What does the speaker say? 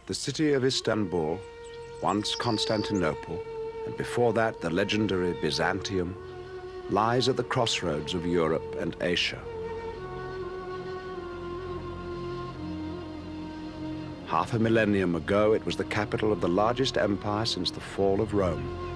The city of Istanbul, once Constantinople, and before that the legendary Byzantium, lies at the crossroads of Europe and Asia. Half a millennium ago, it was the capital of the largest empire since the fall of Rome.